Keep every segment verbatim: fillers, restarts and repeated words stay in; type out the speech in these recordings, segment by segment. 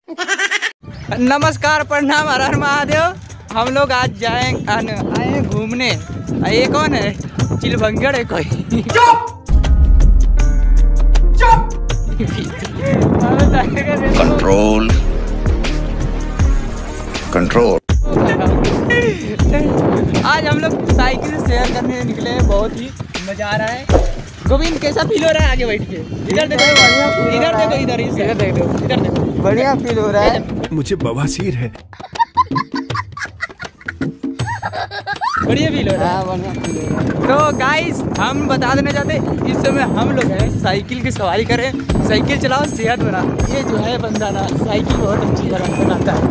नमस्कार, प्रणाम, हर हर महादेव। हम लोग आज जाए आए घूमने। ये कौन है? चिलभंगड़ है कोई? Control control. आज हम लोग साइकिल से सैर करने निकले हैं। बहुत ही मजा आ रहा है। गोविंद, कैसा फील हो रहा है आगे बैठ के? इधर देखो, इधर देखो, इधर इधर देखो, इधर देखो। बढ़िया फील हो रहा है। मुझे बवासीर है। बढ़िया फील हो रहा है। बढ़िया फील हो रहा है। तो गाइस, हम बता देना चाहते इस समय हम लोग हैं साइकिल की सवारी करें। साइकिल चलाओ, सेहत बना। ये जो है बंदा ना साइकिल बहुत अच्छी बनाता है।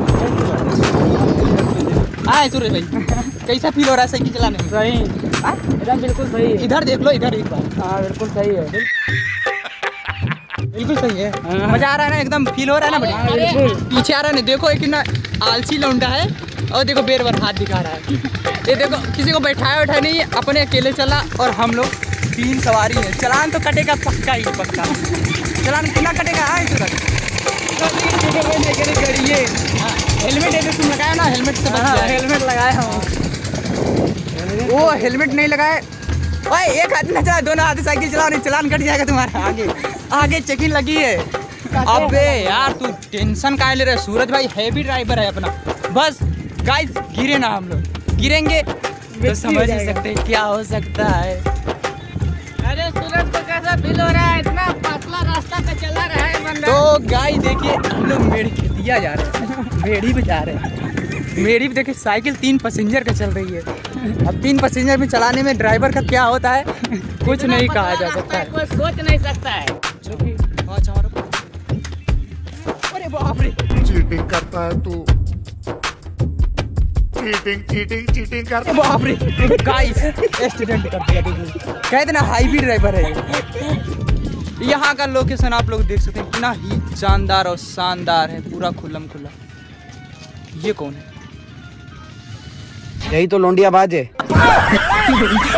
हाँ सूर्य भाई, कैसा फील हो रहा है साइकिल चलाने में? सही एकदम बिल्कुल सही है। इधर देख लो, इधर एक बार। हाँ बिल्कुल सही है। बिल्कुल सही है। मजा आ रहा है ना? एकदम फील हो रहा है ना? बढ़िया। पीछे आ रहा है ना? देखो एक ना आलसी लौंडा है और देखो बेर बार हाथ दिखा रहा है। ये देखो, किसी को बैठाया बैठा नहीं, अपने अकेले चला। और हम लोग तीन सवारी है। चलान तो कटेगा पक्का ही पक्का। चलान कितना कटेगा? हाँ हेलमेट है तुम लगाया ना? हेलमेट से बच जाए। हेलमेट लगाया हूँ। वो हेलमेट नहीं लगाए। ओए एक हाथ में चला, दोनों हाथ साइकिल चलाओ, नहीं चलान कट जाएगा तुम्हारा। आगे आगे चेकिंग लगी है। अबे यार तू टेंशन काहे ले रहा है? सूरज भाई हैवी ड्राइवर है अपना। बस गाइस, गिरे ना हम लोग, गिरेंगे तो समझ ही सकते हैं क्या हो सकता है। अरे सूरज को कैसा फील हो रहा है? इतना पतला रास्ता पे चला रहा है बंदा। तो गाइस देखिए, हम लोग मेढ़ी खेतिया जा रहे हैं, मेढ़ी पे जा रहे हैं। मेरी भी देखिए, साइकिल तीन पैसेंजर का चल रही है। अब तीन पैसेंजर में चलाने में ड्राइवर का क्या होता है कुछ नहीं कहा जा सकता है। कोई सोच नहीं सकता है। अरे बाप रे, चीटिंग करता है तू। चीटिंग चीटिंग चीटिंग करता है। बाप रे गाइस, एक्सीडेंट कर दिया। कहते ना हाईवी ड्राइवर है ये। यहाँ का लोकेशन आप लोग देख सकते हैं, कितना ही शानदार और शानदार है, पूरा खुल्लम खुल्ला। ये कौन है? यही तो लोंडिया बाज है।